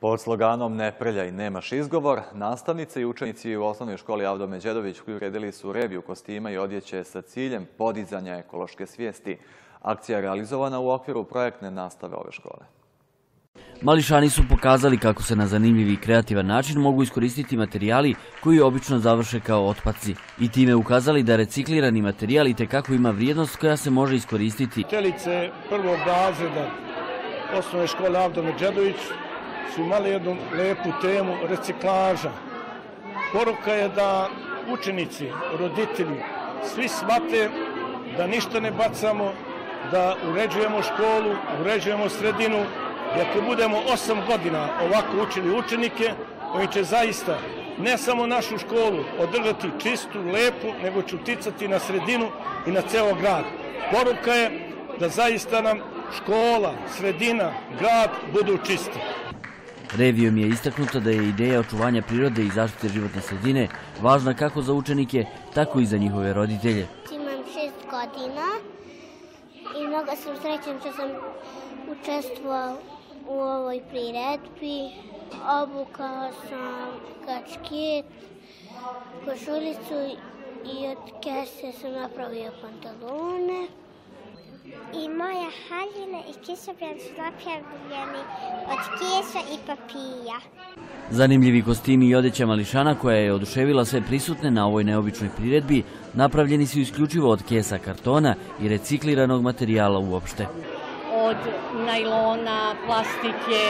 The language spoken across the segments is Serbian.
Pod sloganom "Ne prljaj, nemaš izgovor", nastavnice i učenici u osnovnoj školi Avdo Međedović priredili su reviju kostima i odjeće sa ciljem podizanja ekološke svijesti. Akcija je realizovana u okviru projektne nastave ove škole. Mališani su pokazali kako se na zanimljiv i kreativan način mogu iskoristiti materijali koji obično završe kao otpaci i time ukazali da reciklirani materijal itekako ima vrijednost koja se može iskoristiti. Učenice prvog razreda osnovne škole Avdo Međedović su imali jednu lepu temu reciklaža. Poruka je da učenici, roditelji, svi shvate da ništa ne bacamo, da uređujemo školu, uređujemo sredinu. I ako budemo 8 godina ovako učili učenike, oni će zaista ne samo našu školu održati čistu, lepu, nego će uticati na sredinu i na ceo grad. Poruka je da zaista nam škola, sredina, grad budu čisti. Revijom je istaknuto da je ideja očuvanja prirode i zaštite životne sredine važna kako za učenike, tako i za njihove roditelje. Imam 6 godina i mnogo sam srećan što sam učestvovao u ovoj priredbi. Obukao sam kačket, košulicu i od kese sam napravio pantalone. I moja haljina i kišobran su napravljeni od kesa i papira. Zanimljivi kostimi i odeća Mališana koja je oduševila sve prisutne na ovoj neobičnoj priredbi napravljeni su isključivo od kesa kartona i recikliranog materijala uopšte. Od najlona, plastike,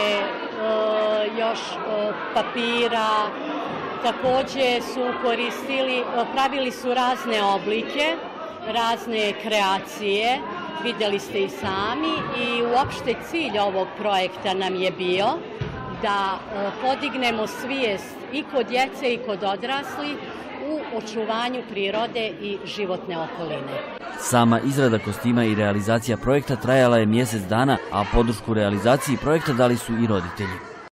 još papira, također su pravili su razne oblike, razne kreacije, vidjeli ste i sami i uopšte cilj ovog projekta nam je bio da podignemo svijest i kod djece i kod odraslih u očuvanju prirode i životne okoline. Sama izrada kostima i realizacija projekta trajala je mjesec dana, a podršku realizaciji projekta dali su i roditelji.